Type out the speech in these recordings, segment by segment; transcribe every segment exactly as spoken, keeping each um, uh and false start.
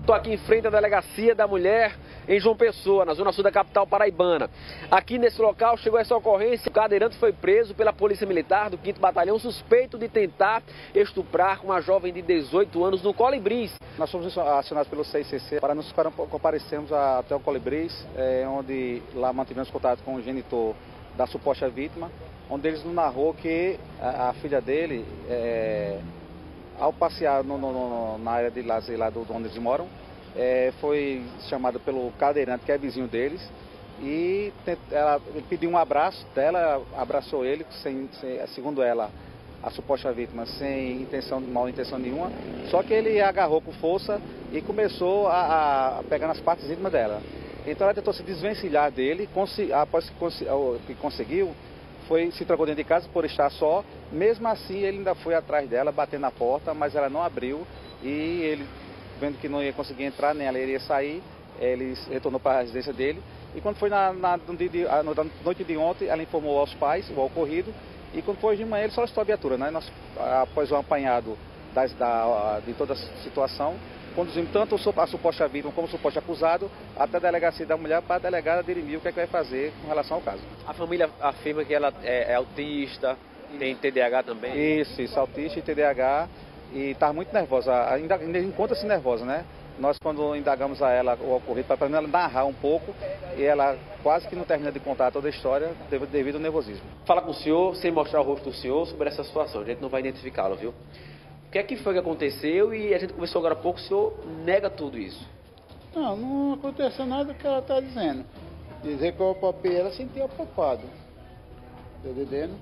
Estou aqui em frente à Delegacia da Mulher em João Pessoa, na zona sul da capital paraibana. Aqui nesse local chegou essa ocorrência. O cadeirante foi preso pela Polícia Militar do quinto Batalhão, suspeito de tentar estuprar uma jovem de dezoito anos no Colibris. Nós fomos acionados pelo C I C C para nos comparecermos até o Colibris, é, onde lá mantivemos contato com o genitor da suposta vítima, onde eles nos narrou que a, a filha dele, é, ao passear no, no, no, na área de lazer lá do, onde eles moram, é, foi chamada pelo cadeirante, que é vizinho deles, e ela ele pediu um abraço dela, abraçou ele, sem, sem, segundo ela, a suposta vítima, sem intenção, mal intenção nenhuma, só que ele agarrou com força e começou a, a pegar nas partes íntimas dela. Então ela tentou se desvencilhar dele, após que conseguiu, foi, se trocou dentro de casa por estar só. Mesmo assim ele ainda foi atrás dela, batendo na porta, mas ela não abriu, e ele, vendo que não ia conseguir entrar, nem ela iria sair, ele retornou para a residência dele. E quando foi na, na, na noite de ontem, ela informou aos pais o ocorrido, e quando foi de manhã ele solicitou a viatura, né? Nós, após o apanhado das, da, de toda a situação, conduzimos tanto a suposta vítima como o suposto acusado até a Delegacia da Mulher para a delegada dirimir o que é que vai fazer com relação ao caso. A família afirma que ela é, é autista, tem T D A H também? Isso, isso, autista e T D A H, e está muito nervosa, ainda, ainda encontra-se nervosa, né? Nós, quando indagamos a ela o ocorrido, para ela narrar um pouco, e ela quase que não termina de contar toda a história devido ao nervosismo. Fala com o senhor, sem mostrar o rosto do senhor, sobre essa situação. A gente não vai identificá-lo, viu? O que é que foi que aconteceu? E a gente conversou agora há pouco, o senhor nega tudo isso. Não, não aconteceu nada do que ela está dizendo. Dizer que eu apalpei ela sem ter apalpado. Tá entendendo?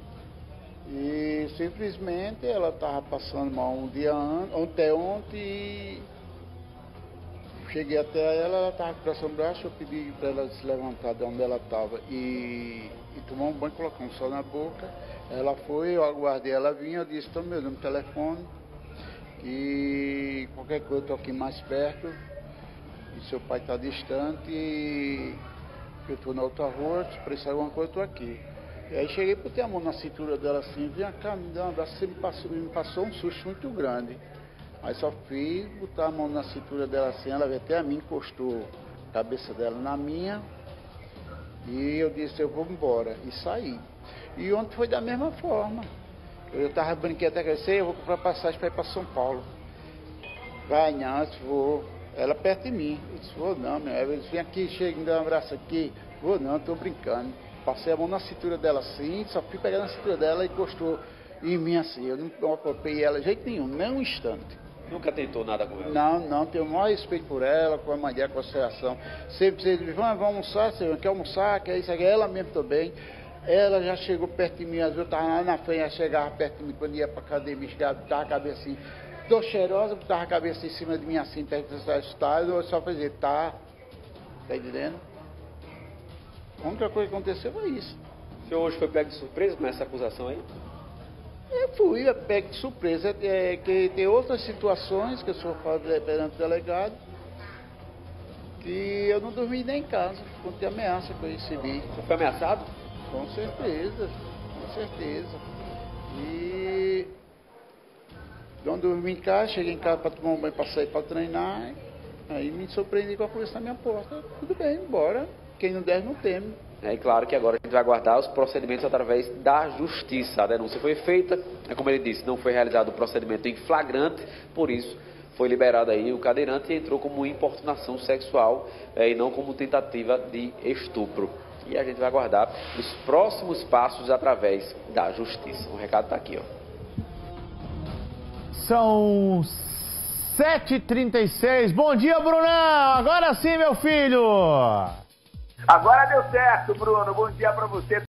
E simplesmente ela estava passando mal um dia antes, ontem, ontem, e cheguei até ela, ela estava com pressão baixa, eu pedi para ela se levantar de onde ela estava e, e tomar um banho, colocar um sol na boca. Ela foi, eu aguardei ela vir, eu disse, toma meu número de telefone, e qualquer coisa eu estou aqui mais perto, e seu pai está distante, e eu estou na outra rua, se precisar de alguma coisa eu estou aqui. E aí cheguei, botei a mão na cintura dela assim, vem cá, me dá um abraço, você me passou, me passou um susto muito grande. Aí só fiz botar a mão na cintura dela assim, ela veio até a mim, encostou a cabeça dela na minha, e eu disse, eu vou embora, e saí. E ontem foi da mesma forma. Eu estava brinquando até que eu vou comprar passagem para ir para São Paulo. Vai, não, eu disse, vou. Ela perto de mim. Eu disse, vou não, meu. Eu disse, vem aqui, chega, me dá um abraço aqui. Vou não, estou brincando. Passei a mão na cintura dela assim, só fui pegar na cintura dela e encostou em mim assim. Eu não apalpei ela de jeito nenhum, nem um instante. Nunca tentou nada com ela? Não, não, tenho o maior respeito por ela, com a mãe dela, com a associação. Sempre vocês dizem, vamos, vamos almoçar, senhor, quer almoçar, quer isso aqui. Ela mesmo também. Ela já chegou perto de mim, às vezes eu estava lá na frente, ela chegava perto de mim, quando ia para a academia, chegava, botava a cabeça assim, tô cheirosa, botava a cabeça em cima de mim assim, eu só fazia, tá, tá entendendo? A única coisa que aconteceu foi isso. O senhor hoje foi pego de surpresa com essa acusação aí? Eu fui pego de surpresa, é, que tem outras situações que eu sou falo perante o delegado, que eu não dormi nem em casa, por ter ameaça que eu recebi. Você foi ameaçado? Com certeza, com certeza. E quando eu dormi em casa, cheguei em casa para tomar um banho, para sair para treinar, aí me surpreendi com a polícia na minha porta. Tudo bem, bora. Quem não deve não teme. É claro que agora a gente vai aguardar os procedimentos através da justiça. A denúncia foi feita, é como ele disse, não foi realizado o procedimento em flagrante, por isso foi liberado aí o cadeirante e entrou como importunação sexual é, e não como tentativa de estupro. E a gente vai aguardar os próximos passos através da justiça. O recado está aqui, ó. São sete e trinta e seis. Bom dia, Brunão! Agora sim, meu filho! Agora deu certo, Bruno. Bom dia para você.